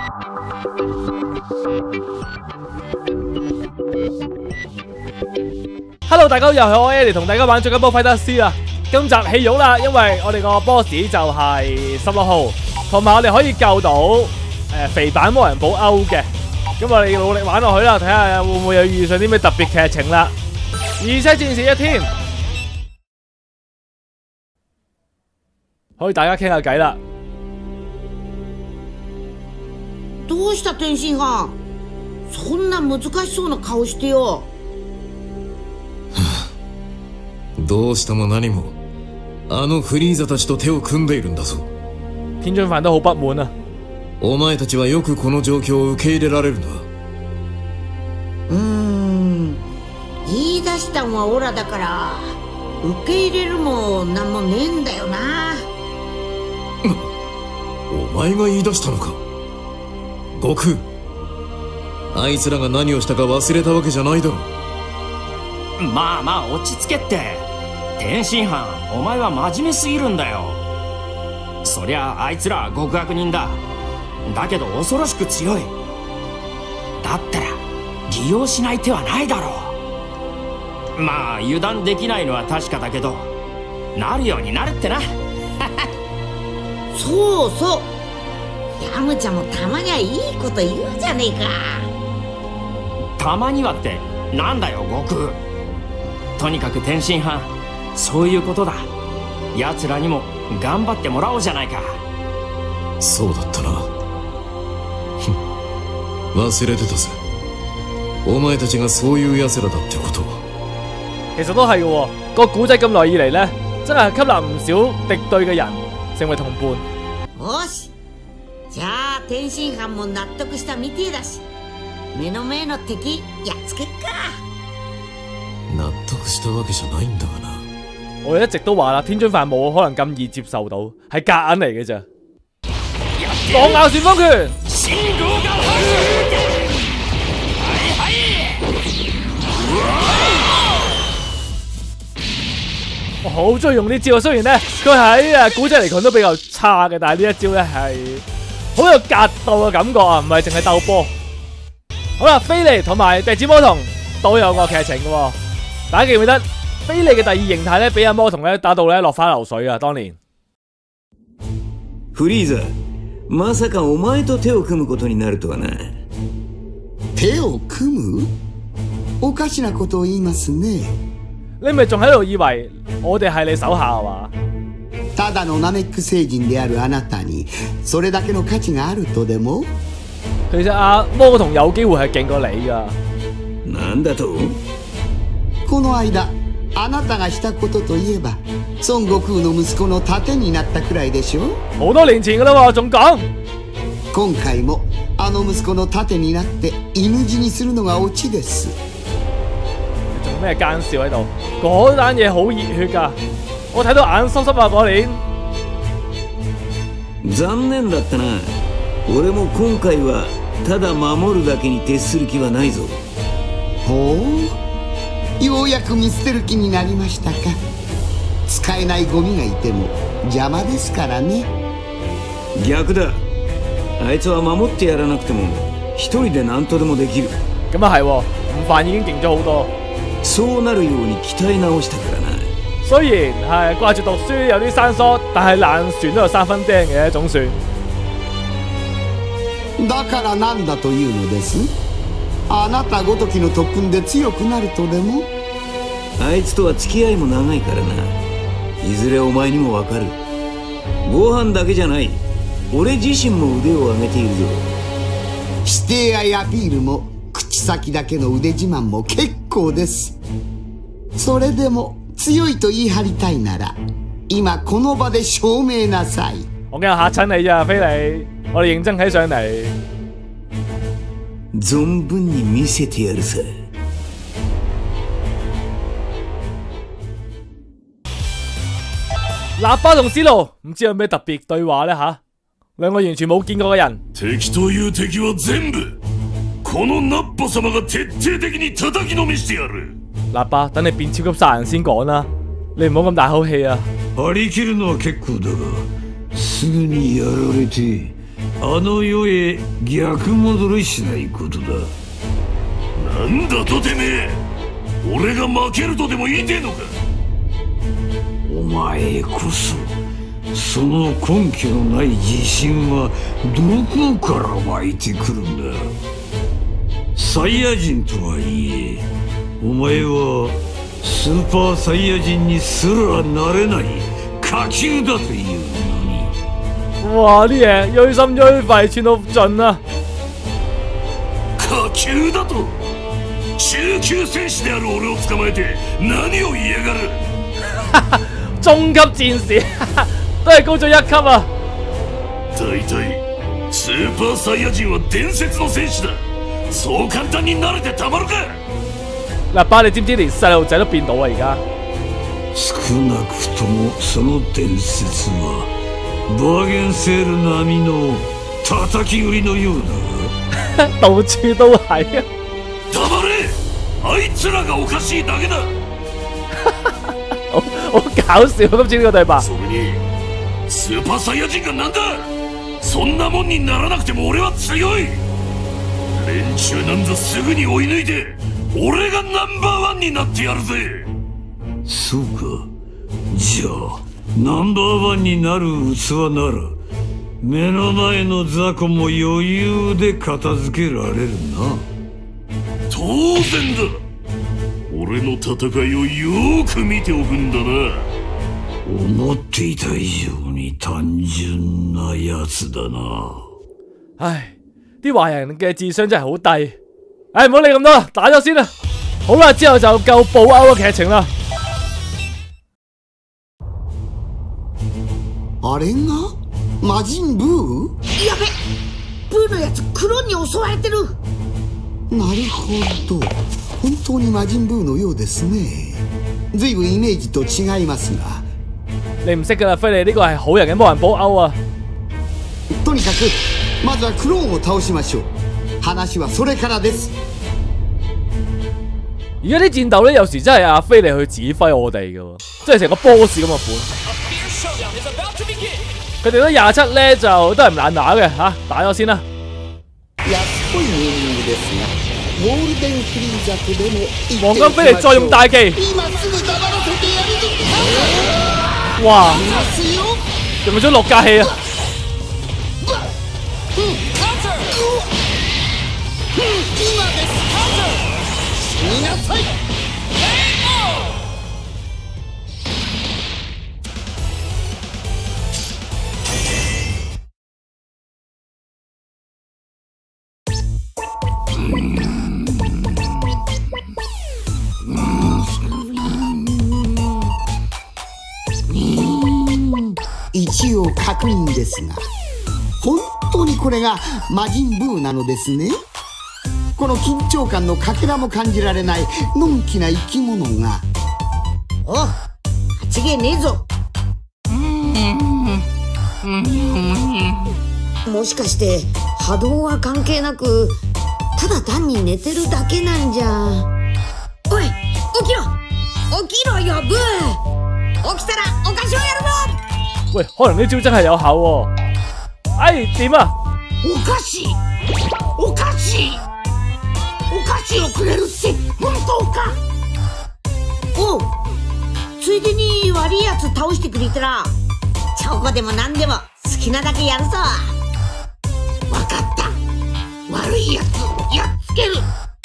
Hello， 大家好，又係我 Eddie 同大家玩最緊波費德斯啊！今集戲肉啦，因為我哋個 boss 就係16號，同埋我哋可以救到肥版魔人堡歐嘅。咁我哋努力玩落去啦，睇下會唔會有遇上啲咩特別劇情啦。二世戰士一天，可以大家傾下偈啦。 どうした天津飯？そんな難しそうな顔してよ。 どうしたも何もあのフリーザたちと手を組んでいるんだぞ。 天津飯都好不滿啊。 お前たちはよくこの状況を受け入れられるな。 言い出したんはオラだから受け入れるもなんもねえんだよな。 お前が言い出したのか。悟空、あいつらが何をしたか忘れたわけじゃないだろ。 まあまあ落ち着けって。天津飯、お前は真面目すぎるんだよ。そりゃあいつらは極悪人だ。だけど恐ろしく強い。だったら利用しない手はないだろう。まあ油断できないのは確かだけど、なるようになるってな。 そうそう、ヤムちゃんもたまにはいいこと言うじゃねえか。 たまにはってなんだよ悟空。とにかく天津飯、そういうことだ。奴らにも頑張ってもらおうじゃないか。 そうだったな。忘れてたぜ。お前たちがそういう奴らだってことは。 其實都係嘅喎，個古仔咁耐以嚟呢，真係吸納唔少敵對嘅人成為同伴。 よし、じゃあ天津飯も納得したみてえだし、目の前の敵やっつけっか。 納得したわけじゃないんだがな。 我哋一直都話啦，天津飯冇可能咁易接受到，係夾硬嚟嘅咋。狼咬旋風拳，我好中意用呢招啊！雖然咧佢喺古仔嚟講都比較差嘅，但係呢一招咧係好有格鬥嘅感覺啊，唔係淨係鬥波。好啦，菲利同埋笛子魔童都有個劇情嘅喎，大家記唔記得？菲利嘅第二形態咧，俾阿魔童咧打到咧落花流水啊！當年。 フリーザ、まさかお前と手を組むことになるとはな。 手を組む？おかしなことを言いますね。 你咪仲喺度以為我哋係你手下係嘛？ ただのナメック星人であるあなたにそれだけの価値があるとでも？ 其實阿魔童有機會係勁過你㗎。 なんだと？ この間あなたがしたことといえば孫悟空の息子の盾になったくらいでしょ。 好多年前㗎啦喎，仲講。 今回もあの息子の盾になって犬死にするのがオチです。 做咩奸笑喺度？嗰單嘢好熱血㗎，我睇到眼濕濕啊！嗰年。 残念だったな。俺も今回はただ守るだけに徹する気はないぞ。 ほう、ようやく見捨てる気になりましたか。使えないゴミがいても邪魔ですからね。 逆だ。あいつは守ってやらなくても一人で何とでもできる。 咁啊係喎，午飯已經勁咗好多。 そうなるように鍛え直したからな。 雖然係掛住讀書有啲生疏，但係爛船都有3分釘嘅，總算。 だからなんだというのです。あなたごときの特訓で強くなるとでも？ あいつとは付き合いも長いからな。いずれお前にもわかる。ご飯だけじゃない。俺自身も腕を上げているぞ。 否定やアピールも口先だけの腕自慢も結構です。それでも強いと言い張りたいなら今この場で証明なさい。 我驚嚇親你咋，菲利，我哋認真起上嚟。 存分に見せてやるさ。 喇叭同思路唔知有咩特別對話呢吓？兩個完全冇見過嘅人。 敵という敵は全部このナッポ様が徹底的に叩きのめしてやる。 喇叭，等你變超級殺人先講啦，你唔好咁大口氣啊！ 張り切るのは結構だが、すぐにやられてあの世へ逆戻りしないことだ。 なんだとてめえ、俺が負けるとでも言いてえのか。 お前こその根拠のない自信はどこから湧いてくるんだ。サイヤ人とはいえ、お前はスーパーサイヤ人にすらなれない下級だというのに。 哇！啲嘢鋭心鋭肺，串到盡啊！ 下級だと？中級戦士である俺を捕まえて何を言いやがる。 中級戰士都係高咗1級啊！ 大體スーパーサイヤ人は伝説の戦士だ。そう簡単に慣れてたまるか。 嗱，爸，你知唔知連細路仔都變到啊？而家少なくともその伝説はバーゲンセール並みの叩き売りのようだ。 到處都係啊！ 黙れ！あいつらがおかしいだけだ。 好搞笑，今次呢個對白。 それにスーパーサイヤ人がなんだ。そんなもんにならなくても俺は強い。連中なんぞすぐに追い抜いて俺がナンバーワンになってやるぜ。 そうか。じゃあナンバーワンになる器なら目の前の雑魚も余裕で片付けられるな。 当然だ。俺の戦いをよーく見ておくんだな。 思っていた以上に単純なやつだな。 唉，啲壞人嘅智商真係好低。唉，唔好理咁多啦，打咗先啦。好啦，之後就夠布歐嘅劇情啦。 あれが魔人ブー？ やべ、ブーのやつクローンに襲われてる。 なるほど、本当に魔人ブーのようですね。ずいぶんイメージと違いますが。 你唔識噶啦，菲利，呢個係好人嘅魔人布歐啊！ とにかくまずはクローンを倒しましょう。話はそれからです。 而家啲戰鬥咧，有時真係阿菲利去指揮我哋嘅喎，即係成個 boss 咁嘅款。佢哋都27咧，就都係唔難打嘅嚇，打咗先啦。 安っぽいネーミングですが、ゴールデンフリーザクでも言って黃金菲利再用大技， 今すぐ黙らせてやるぞ。 哇！ ますよ。 用唔用咗6架氣啊？ 今です。見なさい。一応確認ですが、本当にこれが魔人ブーなのですね。この緊張感のかけらも感じられないのんきな生き物が。 お、間違いねえぞ。もしかして波動は関係なく、ただ単に寝てるだけなんじゃ。おい、起きろ起きろよブー。起きたらお菓子をやるぞ。 喂，可能呢招真係有效喎。哎，點啊？ お菓子お菓子お菓子をくれるって本当か？ おう、ついでに悪いやつ倒してくれたらチョコでも何でも好きなだけやるぞ。 わかった。悪いやつやっつける。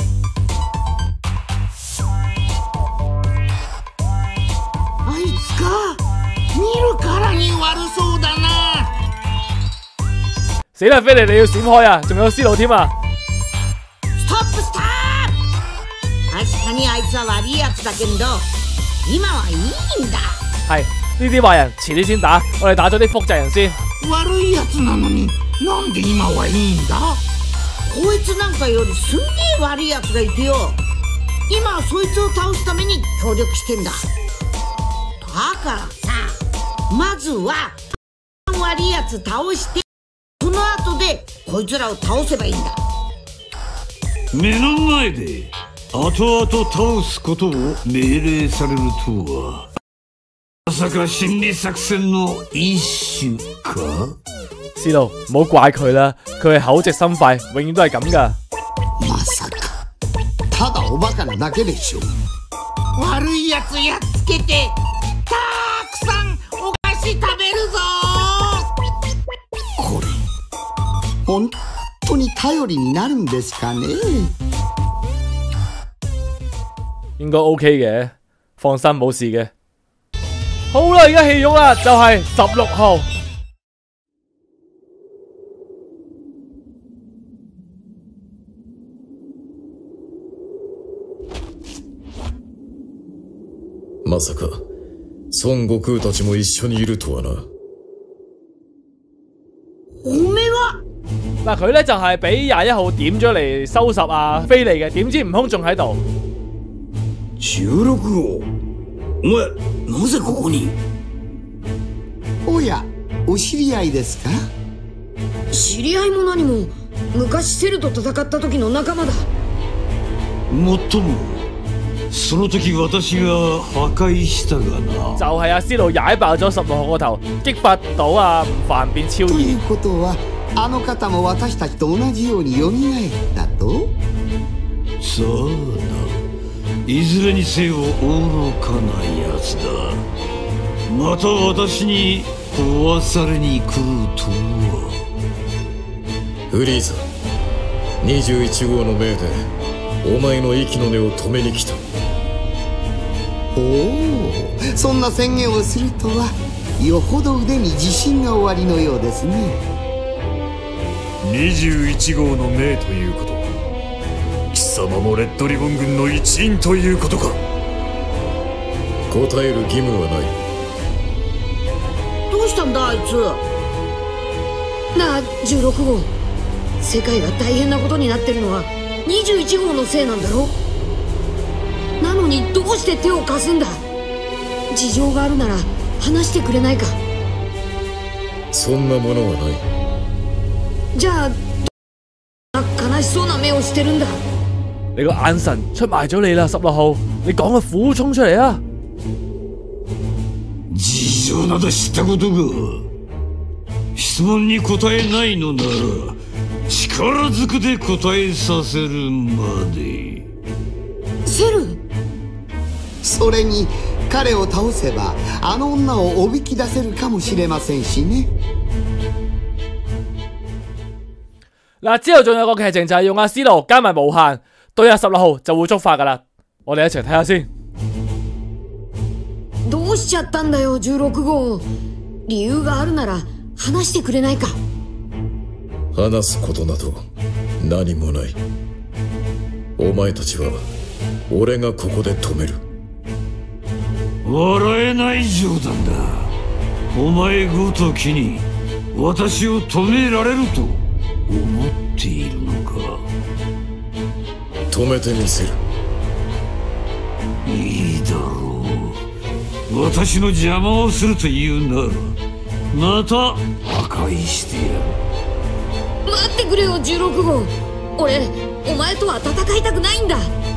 あいつか。見るからに悪そうだな。 死啦，菲利，你要閃開啊！仲有思路添啊！ ストップストップ。確かにあいつは悪いやつだけど、今はいいんだ。 係呢啲壞人遲啲先打，我哋打咗啲複製人先。 悪いやつなのになんで今はいいんだ？ こいつなんかよりすんげえ悪いやつがいてよ。今はそいつを倒すために協力してんだ。だからさ、まずは悪いやつ倒して、その後でこいつらを倒せばいいんだ。 目の前で後々倒すことを命令されるとは、まさか心理作戦の一種か？ 思路唔好怪佢啦，佢係口直心快，永遠都係咁噶。 まさかただおバカなだけでしょう。 悪いやつやっつけてたくさんお菓子食べるぞ。 これ本当に頼りになるんですかね。 應該 OK 嘅，放心冇事嘅。好啦，而家戲肉啦，就係16號。 まさか孫悟空たちも一緒にいるとはな。 おめは嗱，佢咧就係俾21號點咗嚟收拾啊飛利嘅，點知悟空仲喺度。 16号、お前なぜここに？ おや、お知り合いですか？ 知り合いも何も、昔セルと戦った時の仲間だ。 もっともその時私が破壊したがな。 就係阿思路踩爆咗16號個頭，激發到阿悟飯變超異。 ということはあの方も私たちと同じように蘇ったと？ さあないずれにせよ愚かなやつだ。また私に壊されに来るとは。 フリーザ、21号の命でお前の息の根を止めに来た。 おお、そんな宣言をするとはよほど腕に自信がおありのようですね。 21号の命ということは貴様もレッドリボン軍の一員ということか。 答える義務はない。 どうしたんだあいつ。 なあ16号、世界が大変なことになってるのは21号のせいなんだろ。なのにどうして手を貸すんだ。事情があるなら話してくれないか。 そんなものはない。 じゃあ悲しそうな目をしてるんだ。 你個眼神出賣咗你啦，16號，你講個苦衷出嚟啊！ 事情など知ったことが。質問に答えないのなら力ずくで答えさせるまで。 セル？ それに彼を倒せばあの女をおびき出せるかもしれませんしね。 嗱，之後仲有個劇情就係用阿思路加埋無限對阿16號就會觸發噶啦，我哋一齊睇下先。 どうしちゃったんだよ16号。理由があるなら話してくれないか。 話すことなど何もない。お前たちは俺がここで止める。 笑えない冗談だ。お前ごときに私を止められると思っているのか。 止めてみせる。 いいだろう。私の邪魔をするというならまた破壊してやる。 待ってくれよ16号。俺お前とは戦いたくないんだ。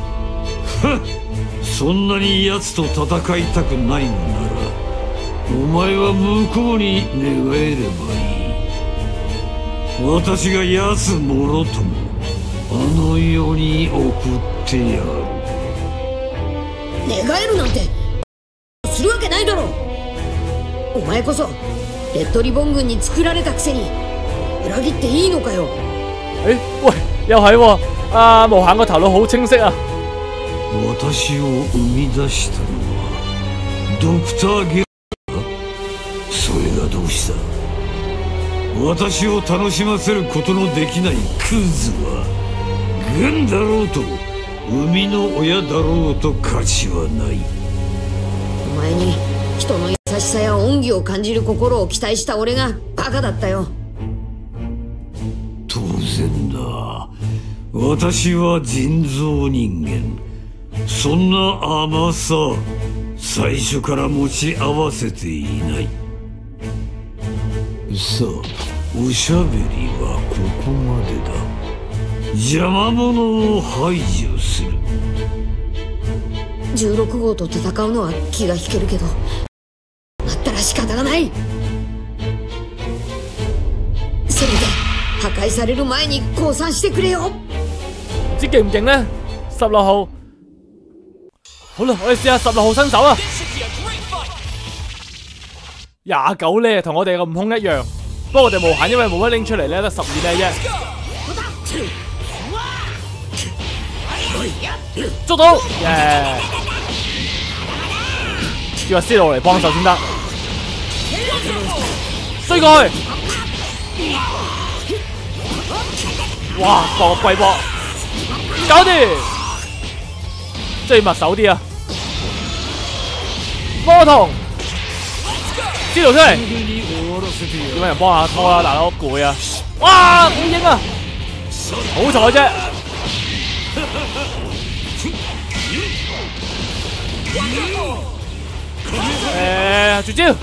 そんなに奴と戦いたくないのならお前は向こうに寝返ればいい。私が奴もろともあの世に送ってやる。 寝返るなんてするわけないだろ。お前こそレッドリボン軍に作られたくせに裏切っていいのかよ。 喂，又係喎，阿無限個頭腦好清晰啊！ 私を生み出したのはドクター・ゲラだ。それがどうした。私を楽しませることのできないクズは軍だろうと生みの親だろうと価値はない。 お前に人の優しさや恩義を感じる心を期待した俺がバカだったよ。 当然だ。私は人造人間。そんな甘さ最初から持ち合わせていない。さあおしゃべりはここまでだ。邪魔者を排除する。 16号と戦うのは気が引けるけど、だったら仕方がない。 せめて破壊される前に降参してくれよ。 唔知勁唔勁呢？16號，好啦，我哋試下16號新手啊！29呢，同我哋個悟空一樣，不過我哋無限，因為冇乜拎出嚟咧，得12呢啫。捉到，耶！叫阿思路嚟幫手先得，追過去。哇！搏個龜波，搞掂！追密手啲啊！魔童，思路出嚟，點解人幫下拖啦？大佬攰啊！哇！好英啊！好彩啫！絕招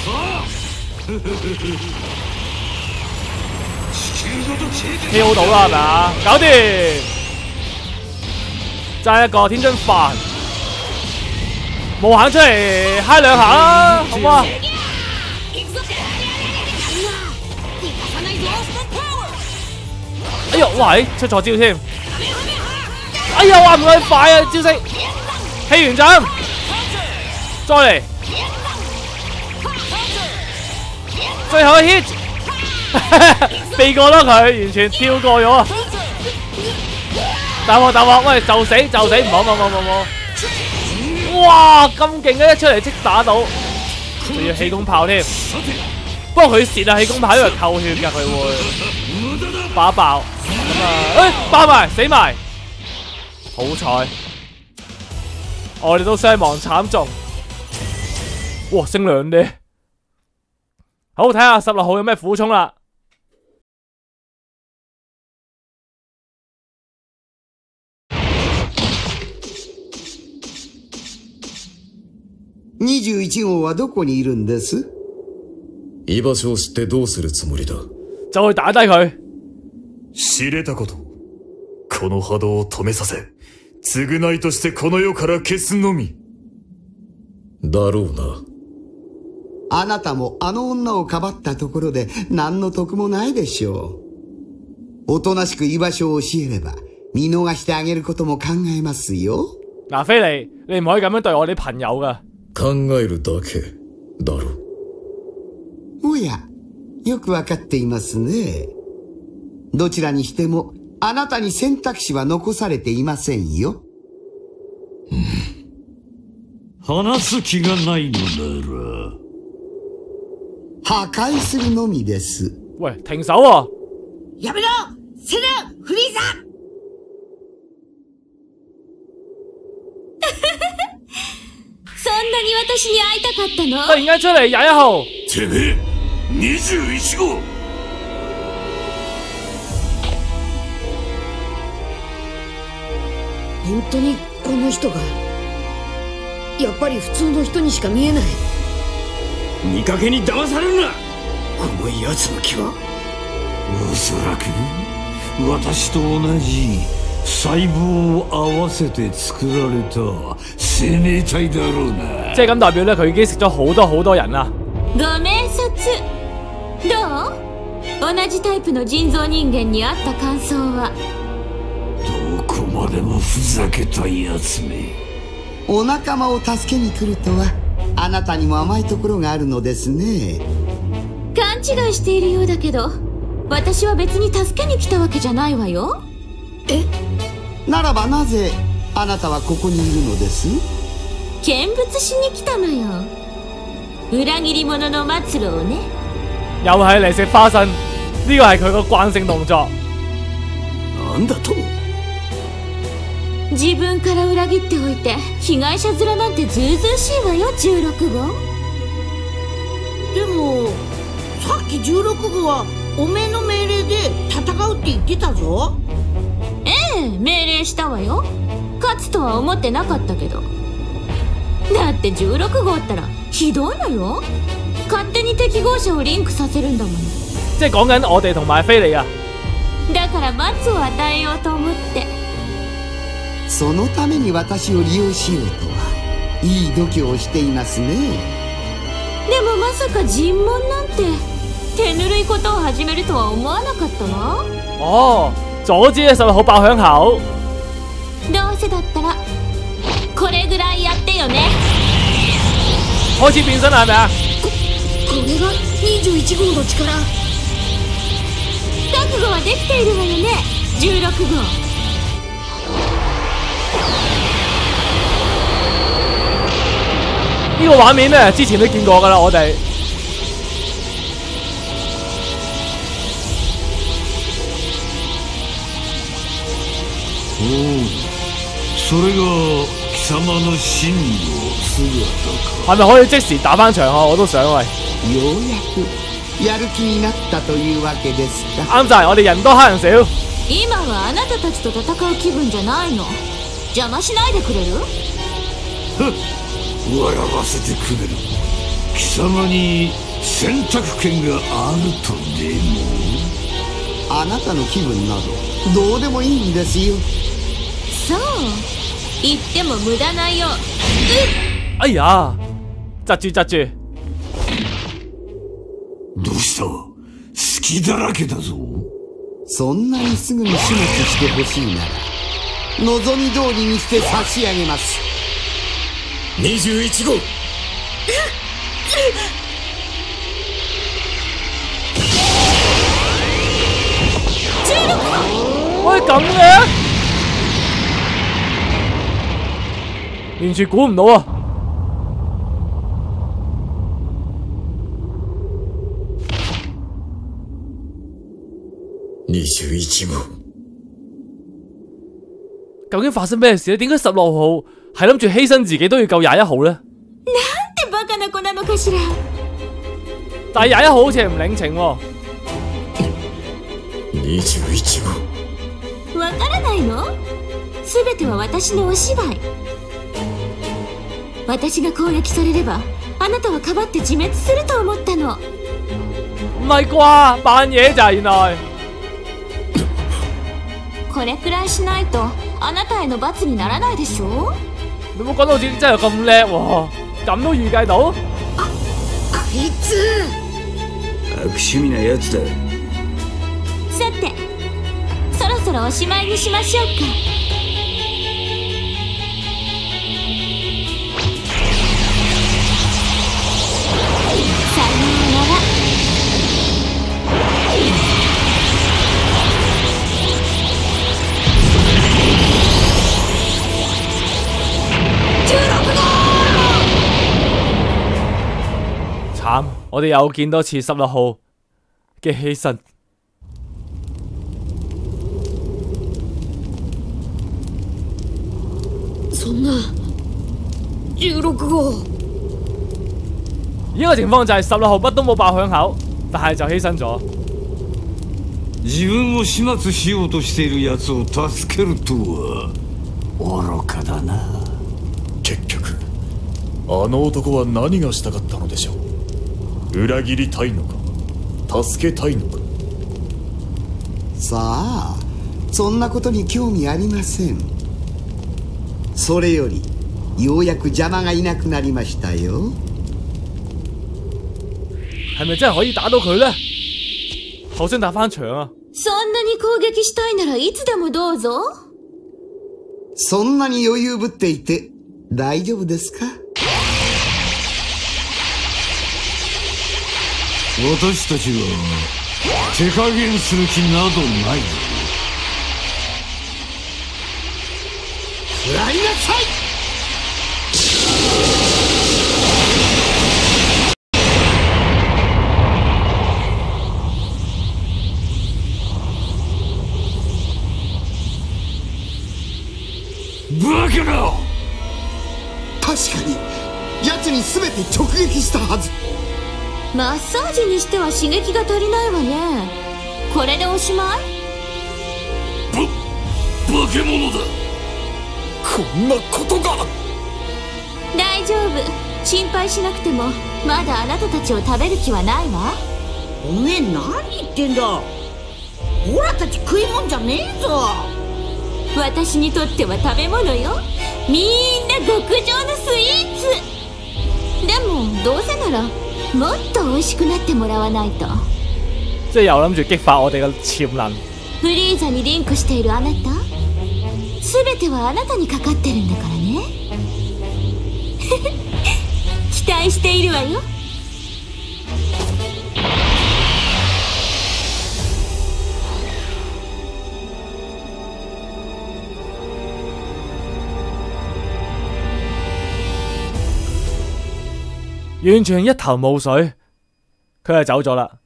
，KO 到啦係咪啊？搞掂！爭一個天津飯，無限出嚟嗨兩下啦，好唔好啊？哎呀，喂，出錯招添！哎呀，話唔佢快啊，招式！氣完掌，再嚟，最後一 hit， 避過啦佢，完全跳過咗啊！大鑊，喂，就死，唔好！哇，咁勁嘅，一出嚟即打到，仲要氣功炮添。不過佢蝕啊氣功炮，因為扣血㗎，佢會爆咁啊！爆埋，死埋。好彩，我哋都傷亡慘重。哇，升2啲。好，睇下16號有咩苦衷啦。 21号はどこにいるんです？ 居場所を知ってどうするつもりだ？ 就去打低佢。 知れたこと。この波動を止めさせ、償いとしてこの世から消すのみ。 だろうな。 あなたもあの女をかばったところで何の得もないでしょう。おとなしく居場所を教えれば見逃してあげることも考えますよ。 嗱，菲利，你唔可以咁樣對我啲朋友噶。 考えるだけだろう。 おや、よくわかっていますね。どちらにしてもあなたに選択肢は残されていませんよ。 話す気がないのなら破壊するのみです。 喂，停手啊！ やめろセルフリーザそんなに私に会いたかったの？ 突然間出嚟21號。 てめえ、21号。 本当にこの人がやっぱり普通の人にしか見えない。 見かけに騙されるな。この奴の気はおそらく私と同じ細胞を合わせて作られた生命体だろうな。 即係咁代表咧，佢已經食咗好多人啦。 ご明察。どう？同じタイプの人造人間にあった感想は？ どこまでもふざけた奴め。 お仲間を助けに来るとはあなたにも甘いところがあるのですね。 勘違いしているようだけど、私は別に助けに来たわけじゃないわよ。 え？ならばなぜあなたはここにいるのです？ 見物しに来たのよ。裏切り者の末路をね。 又係嚟食花生，呢個係佢個慣性動作。 なんだと？ 自分から裏切っておいて被害者面なんてずうずうしいわよ、16号。 でもさっき16号はおめえの命令で戦うって言ってたぞ。 ええ、命令したわよ。勝つとは思ってなかったけど。だって16号ったらひどいのよ。勝手に適合者をリンクさせるんだもの。 即係講緊我哋同埋菲利啊。 だから罰を与えようと思って。 そのために私を利用しようとはいい度胸をしていますね。 でもまさか尋問なんて手ぬるいことを始めるとは思わなかったわ。 哦，阻止16號爆響口。 どうせだったらこれぐらいやってよね。 開始變身啦，係咪啊？ これが21号の力。 覚悟はできているわよね、16号。 呢個畫面咧，之前都見過㗎啦，我哋。 おお、それが貴様の真の姿か。 係咪可以即時打翻場啊？我都想喂。 ようやくやる気になったというわけですか。 啱晒，我哋人多黑人少。 今はあなたたちと戦う気分じゃないの。邪魔しないでくれる？ 笑わせてくれる。貴様に選択権があるとでも。 あなたの気分などどうでもいいんですよ。 そう言っても無駄なよ。 哎呀，窒住窒住。 どうした？隙だらけだぞ。 そんなにすぐに始末してほしいなら望み通りにして差し上げます。 21号喂，咁嘅，完全估唔到啊！ 21號究竟發生咩事咧？點解16號係諗住犧牲自己都要救21號咧？ なんてバカな子なのかしら。 但係21號好似係唔領情喎。 21號わからないの？すべては私のお芝居。私が攻撃されればあなたはかばって自滅すると思ったの。 唔係啩？扮嘢咋原來？ これくらいしないとあなたへの罰にならないでしょ。 你冇講到自己真係咁叻喎，咁都預計到？ あいつ悪趣味なやつだ。 さてそろそろおしまいにしましょうか。さようなら。 慘！我哋又見多次16號嘅犧牲。 そんな16號。 而家嘅情況就係16號乜都冇爆響口，但係就犧牲咗。 自分を始末しようとしている奴を助けるとは愚かだな。 結局あの男は何がしたかったのでしょう。裏切りたいのか助けたいのか。 さあそんなことに興味ありません。それよりようやく邪魔がいなくなりましたよ。 係咪真係可以打到佢呢？好想打翻場啊！ そんなに攻撃したいならいつでもどうぞ。 そんなに余裕ぶっていて大丈夫ですか？ 私たちは手加減する気などないぞ。 食らいなさい。 バカな！ 確かに奴に全て直撃したはず。 マッサージにしては刺激が足りないわね。これでおしまい？ 化け物だ。 こんなことが。 大丈夫、心配しなくてもまだあなたたちを食べる気はないわ。 おめえ何言ってんだ。オラたち食いもんじゃねえぞ。 私にとっては食べ物よ。みんな極上のスイーツ。でもどうせならもっと美味しくなってもらわないと。 即係又諗住激發我哋嘅潛能。 フリーザにリンクしているあなた、全てはあなたにかかってるんだからね。期待しているわよ。 完全一頭霧水，佢就走咗啦。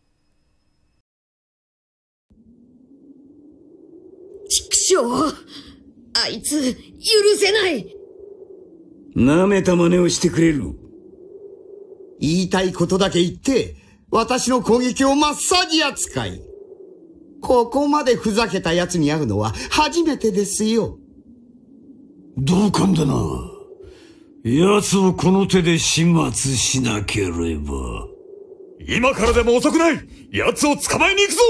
畜生！あいつ許せない。 舐めた真似をしてくれる。 言いたいことだけ言って、私の攻撃をマッサージ扱い。ここまでふざけた奴に会うのは初めてですよ。 同感だな。奴をこの手で始末しなければ。 今からでも遅くない。奴を捕まえに行くぞ。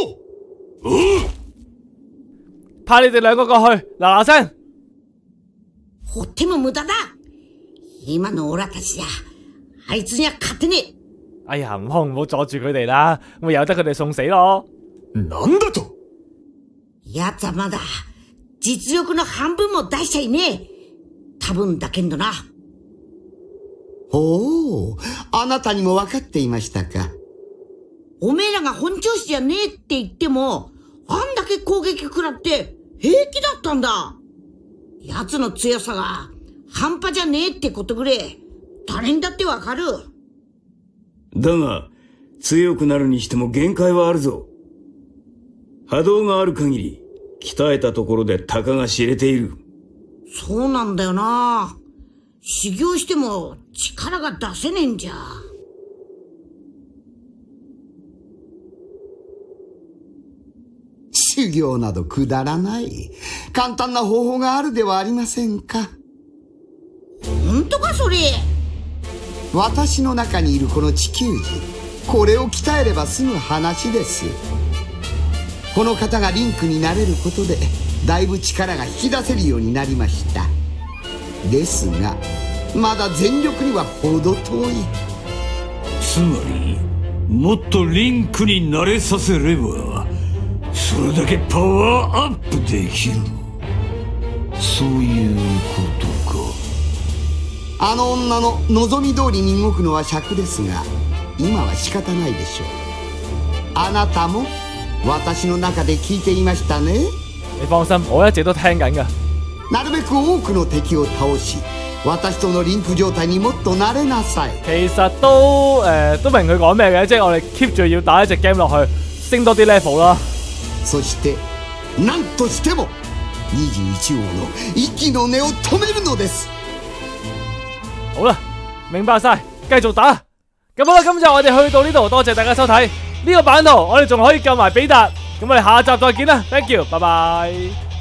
派你哋兩個過去，嗱嗱聲。 放っても無駄だ。今のオラたちじゃ、あいつには勝てねえ。 哎呀，悟空唔好阻住佢哋啦，咁咪由得佢哋送死咯。 なんだと？ 奴はまだ、実力の半分も出しちゃいねえ。多分だけんどな。 おお、あなたにも分かっていましたか。 おめえらが本調子じゃねえって言っても、あんだけ攻撃食らって平気だったんだ。奴の強さが半端じゃねえってことぐらい、誰にだってわかる。 だが、強くなるにしても限界はあるぞ。波動がある限り、鍛えたところでたかが知れている。 そうなんだよな。修行しても力が出せねえんじゃ。 修行などくだらない。簡単な方法があるではありませんか。 本当かそれ。 私の中にいるこの地球人、これを鍛えれば済む話です。この方がリンクになれることでだいぶ力が引き出せるようになりました。ですがまだ全力には程遠い。 つまりもっとリンクに慣れさせればそれだけパワーアップできる。そういうことか。 あの女の望み通りに動くのは尺ですが、今は仕方ないでしょう。あなたも私の中で聞いていましたね。 你放心，我一直都聽緊㗎。 なるべく多くの敵を倒し、私とのリンク状態にもっと慣れなさい。 其實都明佢講咩嘅，即係我哋 keep 住要打一隻 game 落去，升多啲 level 啦。 そして何としても21号の息の根を止めるのです。 好啦，明白晒，繼續打。咁好啦，今集我哋去到呢度，多謝大家收睇呢個版圖，我哋仲可以救埋比達。咁我哋下集再見啦 ，thank you， 拜拜。